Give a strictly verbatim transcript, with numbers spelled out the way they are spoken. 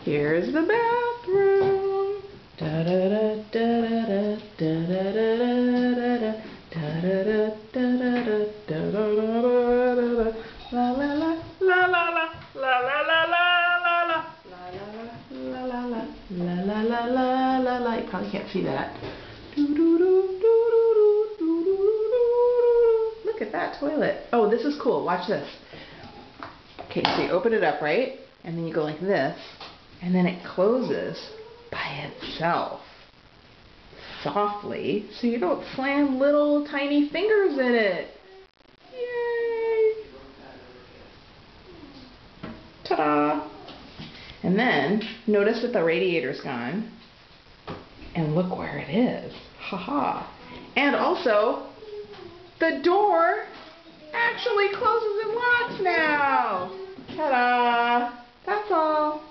Here's the bathroom. Da da da da da da da da da da da da. La la la la la la la la la la la la la la la la la la la la. You probably can't see that. Look at that toilet. Oh, this is cool. Watch this. Okay, so you open it up, right? And then you go like this, and then it closes by itself. Softly, so you don't slam little tiny fingers in it. Yay! Ta-da! And then, notice that the radiator's gone. And look where it is. Ha-ha. And also, the door actually closes and locks now. Ta-da! That's all.